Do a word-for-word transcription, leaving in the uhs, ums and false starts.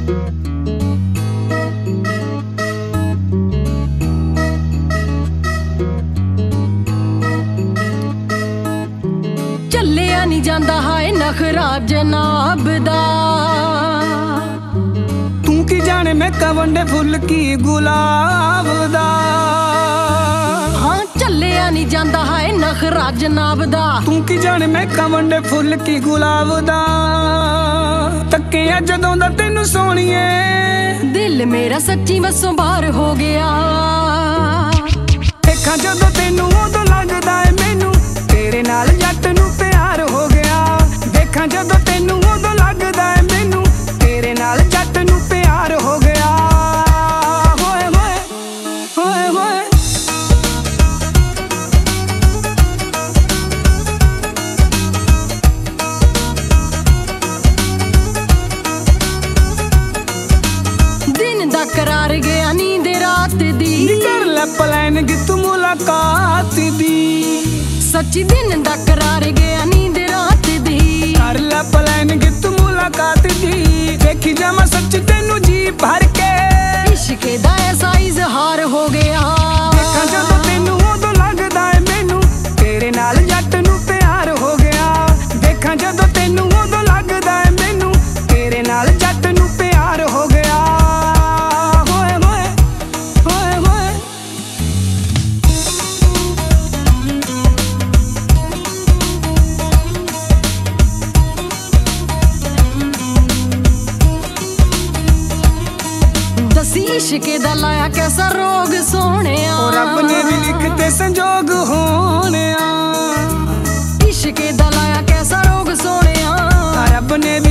ਚੱਲਿਆ ਨੀ ਜਾਂਦਾ ਹਾਏ ਨਖਰਾ ਜਨਾਬ ਦਾ। ਤੂੰ ਕੀ ਜਾਣੇ ਮੈਂ ਕਵੰਡੇ ਫੁੱਲ ਕੀ ਗੁਲਾਬ ਦਾ। ਹਾਂ ਚੱਲਿਆ ਨੀ ਜਾਂਦਾ ਹਾਏ ਨਖਰਾ ਜਨਾਬ ਦਾ। ਤੂੰ ਕੀ ਜਾਣੇ ਮੈਂ ਕਵੰਡੇ ਫੁੱਲ ਕੀ ਗੁਲਾਬ ਦਾ। ਤੱਕਿਆ ਜਦੋਂ ਦਾ ਤੈਨੂੰ ਸੋਹਣੀਏ ਦਿਲ ਮੇਰਾ ਸੱਚੀ ਵਸੋਂ ਬਾਹਰ ਹੋ ਗਿਆ। ਦੇਖਾਂ ਜਦੋਂ ਤੈਨੂੰ ਉਦੋਂ ਲੱਗਦਾ ਏ ਮੈਨੂੰ ਤੇਰੇ ਨਾਲ ਜੱਟ ਨੂੰ ਪਿਆਰ ਹੋ ਗਿਆ। ਦੇਖਾਂ ਜਦੋਂ ਤੈਨੂੰ ਉਦੋਂ ਲੱਗਦਾ ਏ ਮੈਨੂੰ ਤੇਰੇ ਨਾਲ ਜੱਟ ਨੂੰ ਪਿਆਰ ਹੋ ਗਿਆ। ਹੋਏ ਹੋਏ ਹੋਏ ਹੋਏ ਦਿਨ ਦਾ ਕਰਾਰ ਗਿਆ ਨੀਂਦ ਰਾਤ ਦੀ। ਕਰ ਲੈ ਪਲਾਨ ਕਿ ਤੂੰ ਮੁਲਾਕਾਤ ਦੀ। ਸੱਚੀ ਦਿਨ ਦਾ ਕਰਾਰ ਗਿਆ ਨੀਂਦ ਰਾਤ ਦੀ। ਕਰ ਲੈ ਪਲਾਨ ਕਿ ਤੂੰ ਮੁਲਾਕਾਤ ਦੀ। ਦੇਖੀ ਜਾਵਾਂ ਸੱਚ ਤੈਨੂੰ ਜੀ ਭਰ ਕੇ। ਇਸ਼ਕ ਦਾ ਐਸਾ ਇਜ਼ਹਾਰ ਹੋ ਗਿਆ। ਦੇਖਾਂ ਜਦੋਂ ਤੈਨੂੰ ਉਦੋਂ ਲੱਗਦਾ ਏ ਮੈਨੂੰ ਤੇਰੇ ਨਾਲ ਜੱਟ ਨੂੰ ਪਿਆਰ ਹੋ ਗਿਆ। ਦੇਖਾਂ ਜਦੋਂ ਤੈਨੂੰ ਉਦੋਂ ਲੱਗਦਾ ਏ ਮੈਨੂੰ ਤੇਰੇ ਨਾਲ ਜੱਟ ਨੂੰ ਪਿਆਰ ਹੋ ਗਿਆ। ਹੋਏ ਹੋਏ ਹੋਏ ਹੋਏ ਦਸੀ ਇਸ਼ਕ ਦਾ ਲਾਇਆ ਕੈਸਾ ਰੋਗ ਸੋਹਣਿਆ। ਉਹ ਰੱਬ ਨੇ ਵੀ ਲਿਖਤੇ ਸੰਜੋਗ ਹੋਣਿਆ। ਇਸ਼ਕ ਦਾ ਲਾਇਆ ਕੈਸਾ ਰੋਗ ਸੋਹਣਿਆ। ਰੱਬ ਨੇ